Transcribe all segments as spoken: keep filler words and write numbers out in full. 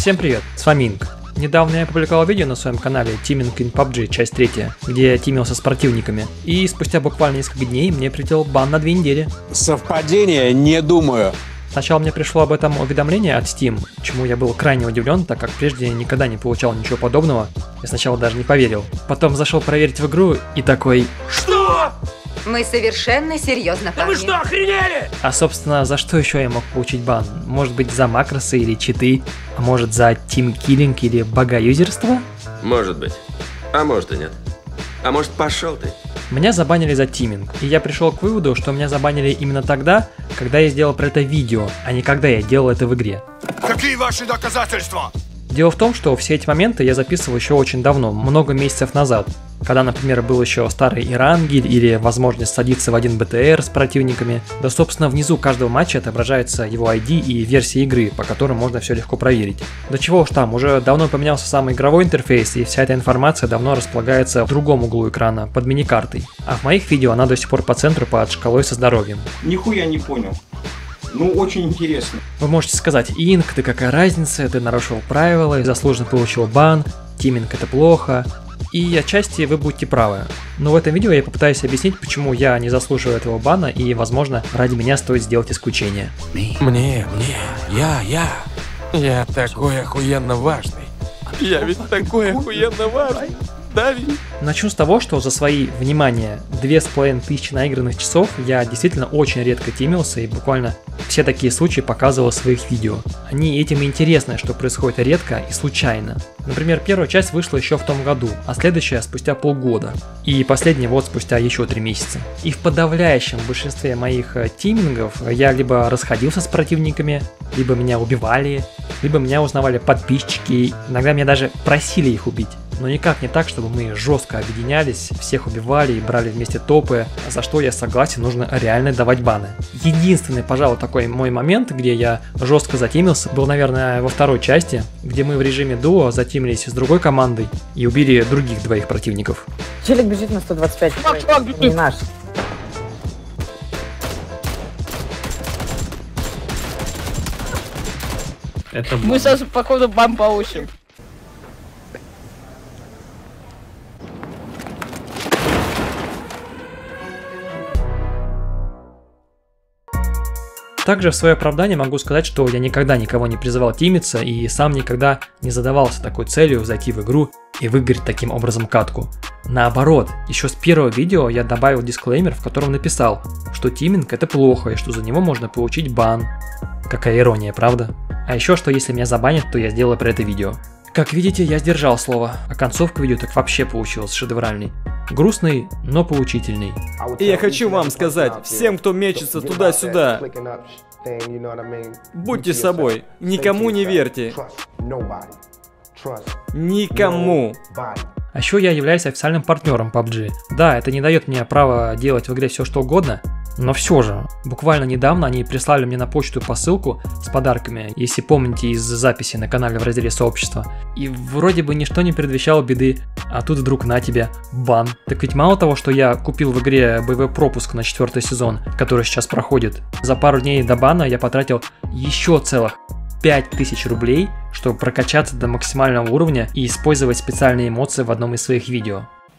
Всем привет, с вами Инк. Недавно я опубликовал видео на своем канале Teaming in пабг, часть третья, где я тимился с противниками. И спустя буквально несколько дней мне прилетел бан на две недели. Совпадение? Не думаю. Сначала мне пришло об этом уведомление от Steam, чему я был крайне удивлен, так как прежде никогда не получал ничего подобного. Я сначала даже не поверил. Потом зашел проверить в игру и такой... Что? Мы совершенно серьезно, парни. Да вы что, охренели? А собственно, за что еще я мог получить бан? Может быть, за макросы или читы? А может, за тимкиллинг или богоюзерство? Может быть. А может и нет. А может, пошел ты. Меня забанили за тиминг, и я пришел к выводу, что меня забанили именно тогда, когда я сделал про это видео, а не когда я делал это в игре. Какие ваши доказательства? Дело в том, что все эти моменты я записывал еще очень давно, много месяцев назад, когда, например, был еще старый Ирангель или возможность садиться в один бэ тэ эр с противниками. Да, собственно, внизу каждого матча отображается его ай ди и версия игры, по которым можно все легко проверить. Да чего уж там, уже давно поменялся сам игровой интерфейс, и вся эта информация давно располагается в другом углу экрана, под миникартой. А в моих видео она до сих пор по центру под шкалой со здоровьем. Нихуя не понял. Ну, очень интересно. Вы можете сказать: Инк, ты какая разница, ты нарушил правила и заслуженно получил бан, тиминг это плохо. И отчасти вы будете правы. Но в этом видео я попытаюсь объяснить, почему я не заслуживаю этого бана и, возможно, ради меня стоит сделать исключение. Мне, мне, я, я, я такой охуенно важный. Я ведь такой охуенно важный. Да, ведь? Начну с того, что за свои, внимание, две с половиной тысячи наигранных часов я действительно очень редко тимился и буквально все такие случаи показывал в своих видео. Они этим и интересны, что происходит редко и случайно. Например, первая часть вышла еще в том году, а следующая спустя полгода. И последняя вот спустя еще три месяца. И в подавляющем большинстве моих тимингов я либо расходился с противниками, либо меня убивали, либо меня узнавали подписчики, иногда меня даже просили их убить. Но никак не так, чтобы мы жестко объединялись, всех убивали и брали вместе топы, за что я согласен, нужно реально давать баны. Единственный, пожалуй, такой мой момент, где я жестко затимился, был, наверное, во второй части, где мы в режиме дуо затимились с другой командой и убили других двоих противников. Челик бежит на сто двадцать пять. Не наш. Это мы сейчас, походу, бан получим. Также в свое оправдание могу сказать, что я никогда никого не призывал тимиться и сам никогда не задавался такой целью зайти в игру и выиграть таким образом катку. Наоборот, еще с первого видео я добавил дисклеймер, в котором написал, что тиминг это плохо и что за него можно получить бан. Какая ирония, правда? А еще, что если меня забанят, то я сделаю про это видео. Как видите, я сдержал слово, а концовка видео так вообще получилась шедевральной. Грустный, но поучительный. И я хочу вам сказать, всем, кто мечется туда-сюда, будьте собой, никому не верьте. Никому. А еще я являюсь официальным партнером пабг. Да, это не дает мне права делать в игре все что угодно, но все же, буквально недавно они прислали мне на почту посылку с подарками, если помните из записи на канале в разделе сообщества. И вроде бы ничто не предвещало беды, а тут вдруг на тебе бан. Так ведь мало того, что я купил в игре боевой пропуск на четвертый сезон, который сейчас проходит, за пару дней до бана я потратил еще целых пять тысяч рублей, чтобы прокачаться до максимального уровня и использовать специальные эмоции в одном из своих видео.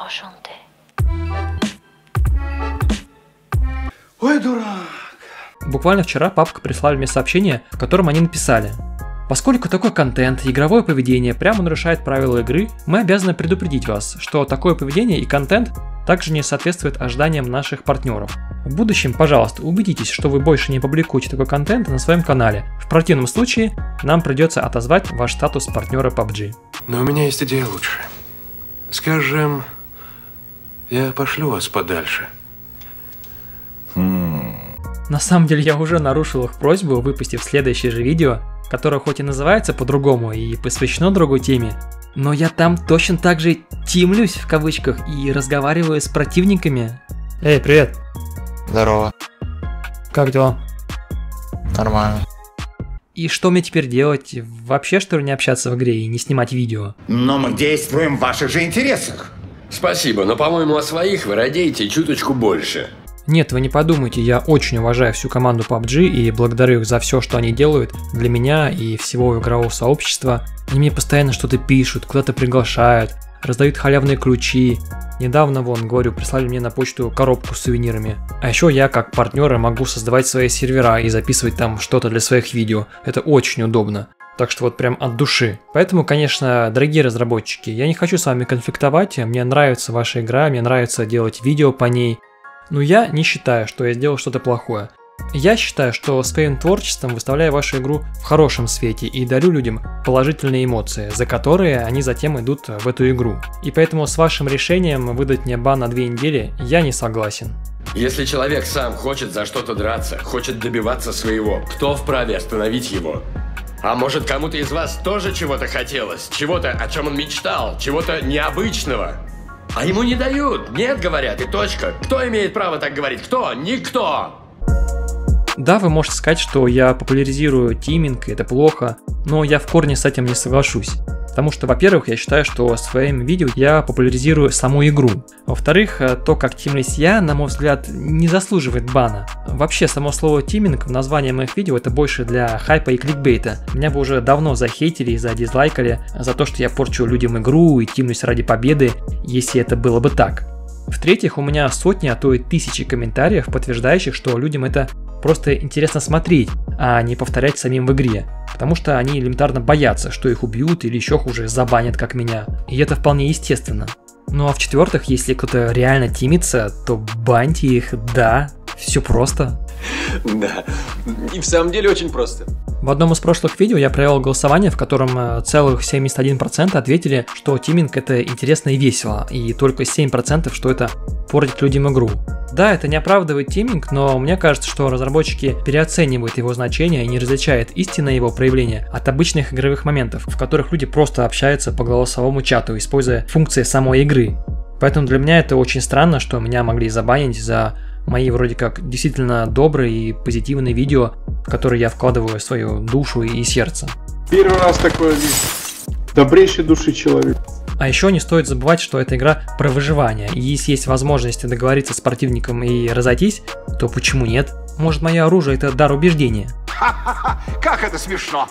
Ой, дурак. Буквально вчера папка прислали мне сообщение, в котором они написали: поскольку такой контент и игровое поведение прямо нарушает правила игры, мы обязаны предупредить вас, что такое поведение и контент также не соответствует ожиданиям наших партнеров. В будущем, пожалуйста, убедитесь, что вы больше не публикуете такой контент на своем канале. В противном случае нам придется отозвать ваш статус партнера пабг. Но у меня есть идея лучше. Скажем, я пошлю вас подальше. На самом деле я уже нарушил их просьбу, выпустив следующее же видео, которое хоть и называется по-другому и посвящено другой теме, но я там точно так же тимлюсь в кавычках и разговариваю с противниками. Эй, привет. Здорово. Как дела? Нормально. И что мне теперь делать? Вообще, что ли, не общаться в игре и не снимать видео? Но мы действуем в ваших же интересах. Спасибо, но, по-моему, о своих вы радеете чуточку больше. Нет, вы не подумайте, я очень уважаю всю команду пабг и благодарю их за все, что они делают для меня и всего игрового сообщества. Они мне постоянно что-то пишут, куда-то приглашают, раздают халявные ключи. Недавно, вон, говорю, прислали мне на почту коробку с сувенирами. А еще я, как партнер, могу создавать свои сервера и записывать там что-то для своих видео. Это очень удобно. Так что вот прям от души. Поэтому, конечно, дорогие разработчики, я не хочу с вами конфликтовать. Мне нравится ваша игра, мне нравится делать видео по ней. Но я не считаю, что я сделал что-то плохое. Я считаю, что своим творчеством выставляю вашу игру в хорошем свете и дарю людям положительные эмоции, за которые они затем идут в эту игру. И поэтому с вашим решением выдать мне бан на две недели я не согласен. Если человек сам хочет за что-то драться, хочет добиваться своего, кто вправе остановить его? А может, кому-то из вас тоже чего-то хотелось? Чего-то, о чем он мечтал? Чего-то необычного? А ему не дают. Нет, говорят, и точка. Кто имеет право так говорить? Кто? Никто! Да, вы можете сказать, что я популяризирую тиминг, и это плохо, но я в корне с этим не соглашусь. Потому что, во-первых, я считаю, что своим видео я популяризирую саму игру. Во-вторых, то, как тимлюсь я, на мой взгляд, не заслуживает бана. Вообще, само слово тиминг в названии моих видео это больше для хайпа и кликбейта. Меня бы уже давно захейтили и задизлайкали за то, что я порчу людям игру и тимлюсь ради победы, если это было бы так. В-третьих, у меня сотни, а то и тысячи комментариев, подтверждающих, что людям это просто интересно смотреть, а не повторять самим в игре. Потому что они элементарно боятся, что их убьют или еще хуже забанят, как меня. И это вполне естественно. Ну а в-четвертых, если кто-то реально тимится, то баньте их, да, все просто. Да, и в самом деле очень просто. В одном из прошлых видео я провел голосование, в котором целых семьдесят один процент ответили, что тиминг это интересно и весело, и только семь процентов, что это портит людям игру. Да, это не оправдывает тиминг, но мне кажется, что разработчики переоценивают его значение и не различают истинное его проявление от обычных игровых моментов, в которых люди просто общаются по голосовому чату, используя функции самой игры. Поэтому для меня это очень странно, что меня могли забанить за мои вроде как действительно добрые и позитивные видео, в которые я вкладываю свою душу и сердце. Первый раз такое вижу. Добрейшей души человек. А еще не стоит забывать, что это игра про выживание, и если есть возможность договориться с противником и разойтись, то почему нет? Может, мое оружие это дар убеждения? Ха-ха-ха! Как это смешно!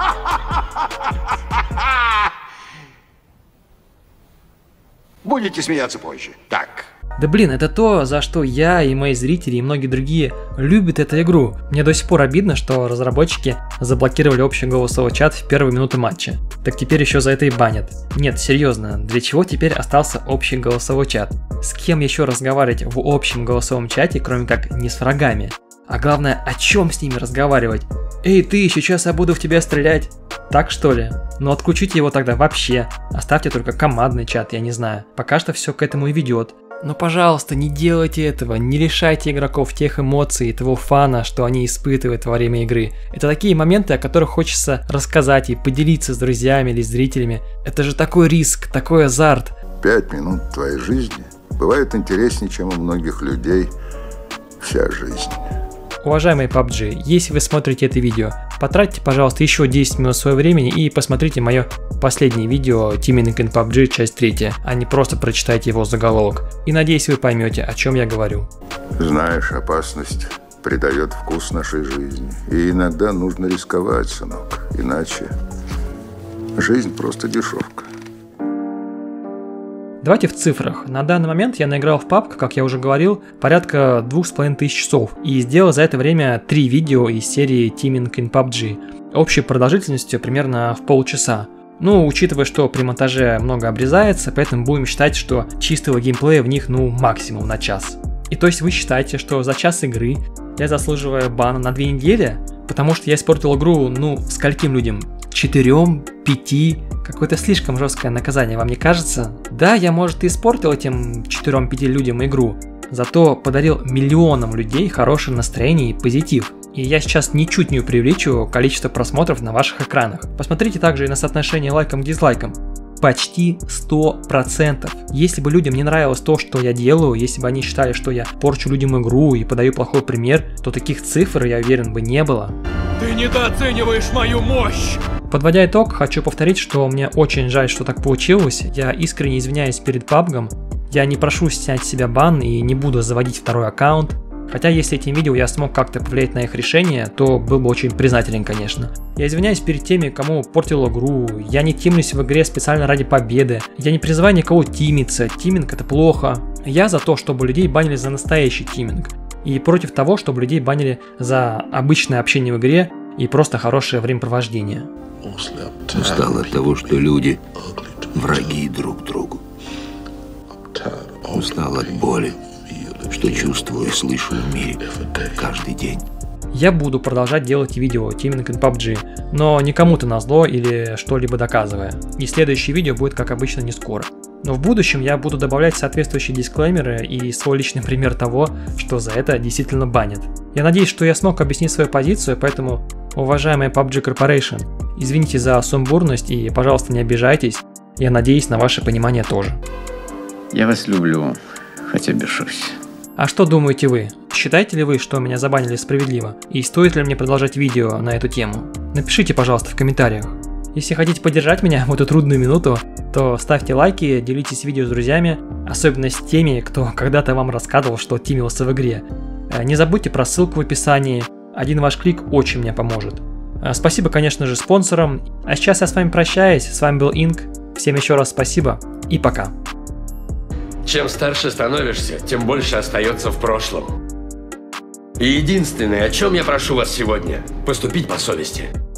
Будете смеяться позже. Так. Да блин, это то, за что я и мои зрители и многие другие любят эту игру. Мне до сих пор обидно, что разработчики заблокировали общий голосовой чат в первые минуты матча. Так теперь еще за это и банят. Нет, серьезно, для чего теперь остался общий голосовой чат? С кем еще разговаривать в общем голосовом чате, кроме как не с врагами? А главное, о чем с ними разговаривать? Эй, ты, сейчас я буду в тебя стрелять. Так что ли? Ну отключите его тогда вообще. Оставьте только командный чат, я не знаю. Пока что все к этому и ведет. Но, пожалуйста, не делайте этого, не лишайте игроков тех эмоций и того фана, что они испытывают во время игры. Это такие моменты, о которых хочется рассказать и поделиться с друзьями или зрителями. Это же такой риск, такой азарт. Пять минут твоей жизни бывает интереснее, чем у многих людей вся жизнь. Уважаемые пабг, если вы смотрите это видео, потратьте, пожалуйста, еще десять минут своего времени и посмотрите мое последнее видео Teaming in пабг, часть третья, а не просто прочитайте его заголовок. И надеюсь, вы поймете, о чем я говорю. Знаешь, опасность придает вкус нашей жизни. И иногда нужно рисковать, сынок. Иначе жизнь просто дешевка. Давайте в цифрах. На данный момент я наиграл в пабг, как я уже говорил, порядка двух с половиной тысяч часов. И сделал за это время три видео из серии Teaming in пабг. Общей продолжительностью примерно в полчаса. Ну, учитывая, что при монтаже много обрезается, поэтому будем считать, что чистого геймплея в них, ну, максимум на час. И то есть вы считаете, что за час игры я заслуживаю бана на две недели? Потому что я испортил игру, ну, скольким людям? Четырем, пяти? Какое-то слишком жесткое наказание, вам не кажется? Да, я, может, и испортил этим четырем-пяти людям игру, зато подарил миллионам людей хорошее настроение и позитив. И я сейчас ничуть не преувеличиваю количество просмотров на ваших экранах. Посмотрите также и на соотношение лайком к дизлайкам. Почти сто процентов. Если бы людям не нравилось то, что я делаю, если бы они считали, что я порчу людям игру и подаю плохой пример, то таких цифр, я уверен, бы не было. Ты недооцениваешь мою мощь! Подводя итог, хочу повторить, что мне очень жаль, что так получилось. Я искренне извиняюсь перед пабгом. Я не прошу снять с себя бан и не буду заводить второй аккаунт. Хотя если этим видео я смог как-то повлиять на их решение, то был бы очень признателен, конечно. Я извиняюсь перед теми, кому портил игру, я не тимлюсь в игре специально ради победы, я не призываю никого тимиться, тиминг это плохо. Я за то, чтобы людей банили за настоящий тиминг, и против того, чтобы людей банили за обычное общение в игре и просто хорошее времяпровождение. Устал от того, что люди враги друг другу. Устал от боли, что чувствую и слышу в мире каждый день. Я буду продолжать делать видео тиминг in пабг, но не кому-то назло или что-либо доказывая. И следующее видео будет, как обычно, не скоро. Но в будущем я буду добавлять соответствующие дисклеймеры и свой личный пример того, что за это действительно банят. Я надеюсь, что я смог объяснить свою позицию, поэтому, уважаемая пабг Corporation, извините за сумбурность и, пожалуйста, не обижайтесь. Я надеюсь на ваше понимание тоже. Я вас люблю, хотя бешусь. А что думаете вы? Считаете ли вы, что меня забанили справедливо? И стоит ли мне продолжать видео на эту тему? Напишите, пожалуйста, в комментариях. Если хотите поддержать меня в эту трудную минуту, то ставьте лайки, делитесь видео с друзьями, особенно с теми, кто когда-то вам рассказывал, что тимился в игре. Не забудьте про ссылку в описании, один ваш клик очень мне поможет. Спасибо, конечно же, спонсорам. А сейчас я с вами прощаюсь, с вами был Инк. Всем еще раз спасибо и пока. Чем старше становишься, тем больше остается в прошлом. И единственное, о чем я прошу вас сегодня – поступить по совести.